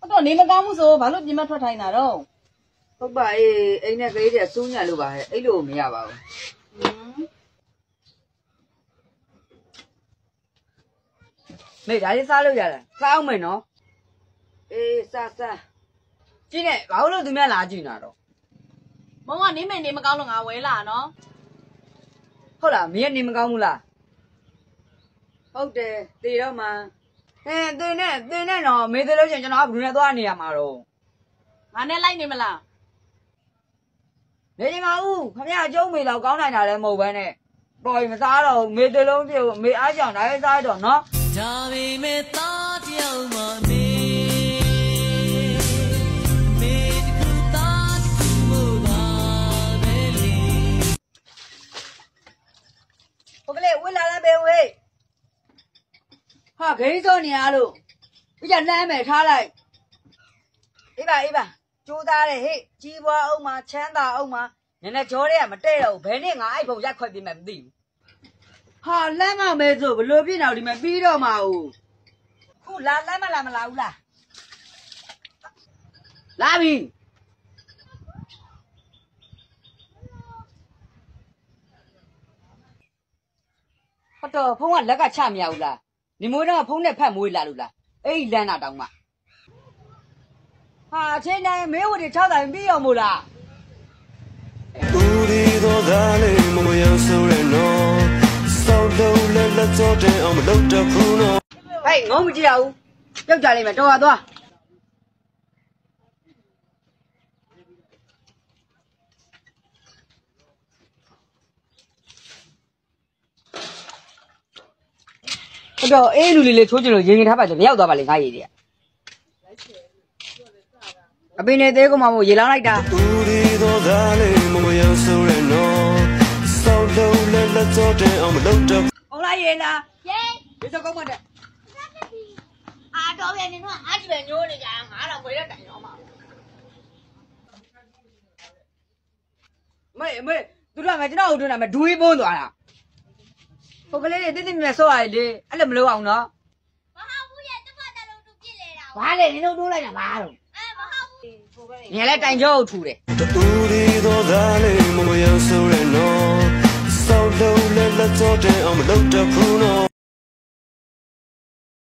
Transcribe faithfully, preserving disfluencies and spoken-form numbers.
တော့နေမကောင်းဘူးဆိုဘာလို့ပြင်မထွက်ထိုင်တာတော့ဟုတ်ပါအေးအိမ်နဲ့ကလေးတွေစူးညံ့လို့ပါဟဲ့အဲ့လိုမရပါဘူးမေဒါလေးစားလို့ရလားစားအောင်မယ်နော်အေးစားစားကြည့်နေဘာလို့သူများလာကြည့်နေတာတော့မုံကနေမယ်နေမကောင်းလို့ငါဝဲလာနော်ဟုတ်လားမင်းကနေမကောင်းဘူးလားဟုတ်တယ်တေတော့မှဟဲ့တင်းနဲ့တင်းနဲ့တော့မေးသေးလို့ရှင်ကျွန်တော်ကဘယ်လိုနဲ့သွားနေရမှာတော့ငါနဲ့လိုက်နေမလားနေချင်ပါဦးခမရကျုံးမေတော့ကောင်းနိုင်တာလည်းမဟုတ်ဘဲနဲ့ပေါ်ရင်မစားတော့မေသေးလုံးပြေမေအားကြောင့်ဒါလေးစားတော့နော်ဒါပေမဲ့သားတယောက်မှမေမေတခုသားမို့ပါပဲလေဟိုကလေးဝစ်လာလည်းပဲဝေးဟာဂိမ်းစောနေရလို့ပြကြနှမ်းမယ်ထားလိုက်အေးပါအေးပါကျိုးသားတဲ့ဟေ့ကြီးပွားအောင်မှာချမ်းသာအောင်မှာနည်းနည်းကြောတွေကမတဲ့တော့ဘယ်နဲ့ငါအဲ့ဖုံရက်ခွက်ပြမယ်မသိဘူးဟာလမ်းမမဲဆိုဘလို့ပြင်းတော့ဒီမှာပြီးတော့မှာဦးခုလာလမ်းမလာမလာဘူးလားလာပြီဟတော့ဖုံကလက်ကချမရဘူးလားနေမွေးတော့ဖုံနဲ့ဖတ်မွေးလာလို့လားအဲ့ဒီလမ်းတာတောင်းမှဟာချင်းတိုင်းမေးဝတ်တွေ၆တိုင်ပြီးရောမို့လားဦးဒီတော့ဒါလေးမမယဆိုရနော်စောက်လုံးလက်လက်စောတဲ့အောင်မလုပ်တော့ဘူးနော်ဟဲ့ငုံမကြည့်ရဘူးကြောက်ကြလိမ့်မယ်တော်ရသွားအဲ့တော့အေးလူလေးလေးချိုးချင်လို့ရင်ရင်ထားပါကြမရောက်သွားပါလေငါရည်တွေအပင်နေသေးကမှမို့ရေလောင်းလိုက်တာဦးဒီတော့ဒါလေးမမယဆိုရနော်စောက်လုံးလက်လက်စောတဲ့အောင်မလုပ်တော့ဟုတ်လားရေလားယေးဒီစကောင်းမတဲ့အာတော်ပြန်နေတော့အားကြီးပဲညိုးနေကြငါတော့ဝေးတဲ့တိုင်ရောမှာမေမေသူတို့ကငါကျွန်တော်တို့နာမဒွေးပိုးသွားတာဟိုကလေးတွေတင်းတင်းမြဲဆော့ရလေအဲ့လိုမလုပ်အောင်နော်မဟုတ်ဘူးရဲ့တစ်ဖက်တလုံးသူပြစ်လေတာဘာလဲနင်တို့တိုးလိုက်တာဘာလို့အဲမဟုတ်ဘူးငါလည်းတိုင်ကြောထူတယ်တူဒီတော့ဒါလေးမမယဆိုရနော်စောက်လုံးလက်လက်စောတဲ့အောင်မလုပ်တော့ဘူးနော်